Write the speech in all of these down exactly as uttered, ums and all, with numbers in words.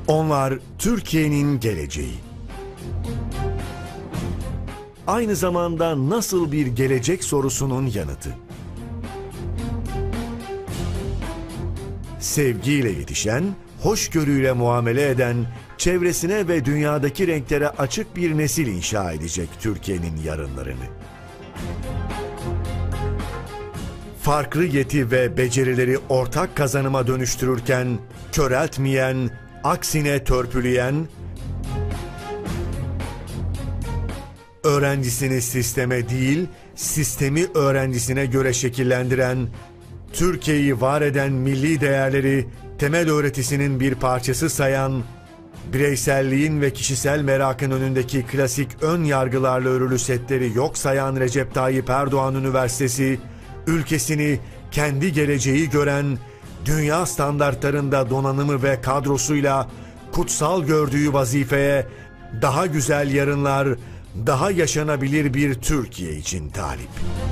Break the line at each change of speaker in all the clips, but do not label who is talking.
Onlar Türkiye'nin geleceği. Aynı zamanda nasıl bir gelecek sorusunun yanıtı. Sevgiyle yetişen, hoşgörüyle muamele eden, çevresine ve dünyadaki renklere açık bir nesil inşa edecek Türkiye'nin yarınlarını. Farklı yeti ve becerileri ortak kazanıma dönüştürürken, köreltmeyen, aksine törpüleyen, öğrencisini sisteme değil, sistemi öğrencisine göre şekillendiren, Türkiye'yi var eden milli değerleri temel öğretisinin bir parçası sayan, bireyselliğin ve kişisel merakın önündeki klasik ön yargılarla örülü setleri yok sayan Recep Tayyip Erdoğan Üniversitesi, ülkesini kendi geleceği gören, dünya standartlarında donanımı ve kadrosuyla kutsal gördüğü vazifeye daha güzel yarınlar, daha yaşanabilir bir Türkiye için talip.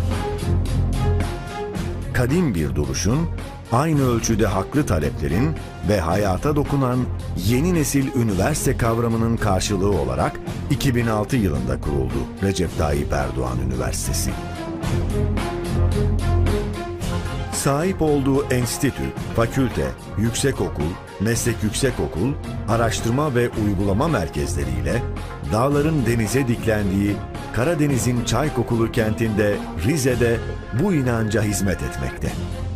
Kadim bir duruşun, aynı ölçüde haklı taleplerin ve hayata dokunan yeni nesil üniversite kavramının karşılığı olarak iki bin altı yılında kuruldu Recep Tayyip Erdoğan Üniversitesi. Sahip olduğu enstitü, fakülte, yüksekokul, meslek yüksekokul, araştırma ve uygulama merkezleriyle dağların denize diklendiği Karadeniz'in çay kokulu kentinde Rize'de bu inanca hizmet etmekte.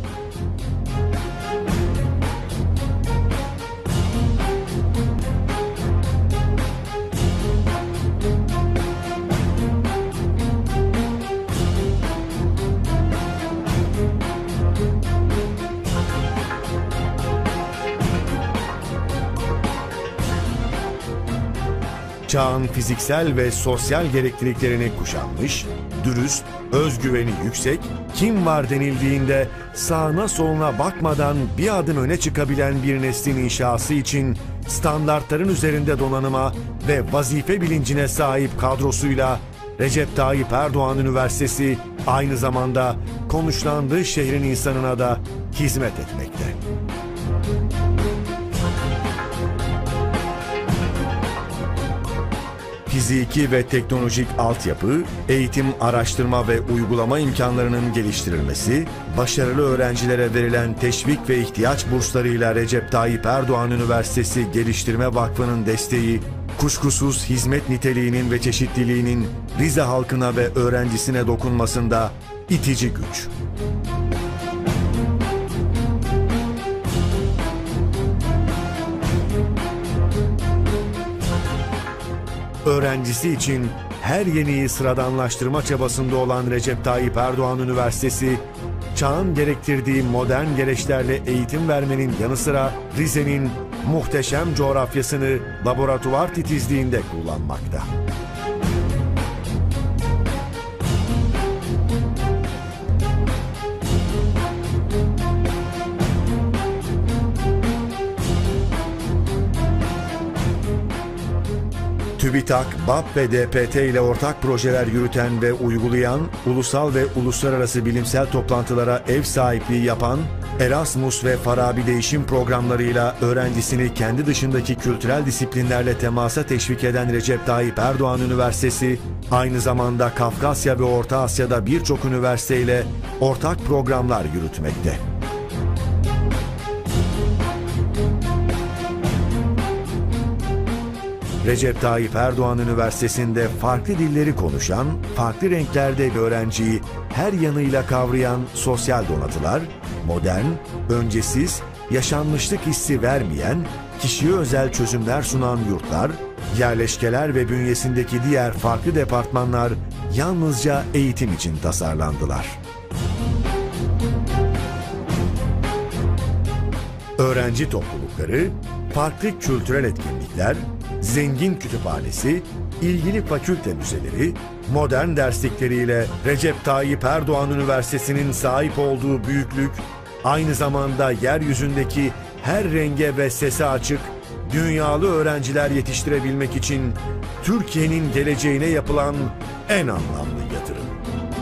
Çağın fiziksel ve sosyal gerekliliklerini kuşanmış, dürüst, özgüveni yüksek, kim var denildiğinde sağına soluna bakmadan bir adım öne çıkabilen bir neslin inşası için standartların üzerinde donanıma ve vazife bilincine sahip kadrosuyla Recep Tayyip Erdoğan Üniversitesi aynı zamanda konuşlandığı şehrin insanına da hizmet etmekte. Fiziki ve teknolojik altyapı, eğitim, araştırma ve uygulama imkanlarının geliştirilmesi, başarılı öğrencilere verilen teşvik ve ihtiyaç burslarıyla Recep Tayyip Erdoğan Üniversitesi Geliştirme Vakfı'nın desteği, kuşkusuz hizmet niteliğinin ve çeşitliliğinin Rize halkına ve öğrencisine dokunmasında itici güç. Öğrencisi için her yeniyi sıradanlaştırma çabasında olan Recep Tayyip Erdoğan Üniversitesi, çağın gerektirdiği modern gereçlerle eğitim vermenin yanı sıra Rize'nin muhteşem coğrafyasını laboratuvar titizliğinde kullanmakta. TÜBİTAK, B A P ve D P T ile ortak projeler yürüten ve uygulayan, ulusal ve uluslararası bilimsel toplantılara ev sahipliği yapan, Erasmus ve Farabi değişim programlarıyla öğrencisini kendi dışındaki kültürel disiplinlerle temasa teşvik eden Recep Tayyip Erdoğan Üniversitesi, aynı zamanda Kafkasya ve Orta Asya'da birçok üniversiteyle ortak programlar yürütmekte. Recep Tayyip Erdoğan Üniversitesi'nde farklı dilleri konuşan, farklı renklerde bir öğrenciyi her yanıyla kavrayan sosyal donatılar, modern, öncesiz, yaşanmışlık hissi vermeyen, kişiye özel çözümler sunan yurtlar, yerleşkeler ve bünyesindeki diğer farklı departmanlar yalnızca eğitim için tasarlandılar. Öğrenci toplulukları, farklı kültürel etkinlikler, zengin kütüphanesi, ilgili fakülte müzeleri, modern derslikleriyle Recep Tayyip Erdoğan Üniversitesi'nin sahip olduğu büyüklük, aynı zamanda yeryüzündeki her renge ve sese açık, dünyalı öğrenciler yetiştirebilmek için Türkiye'nin geleceğine yapılan en anlamlı yatırım.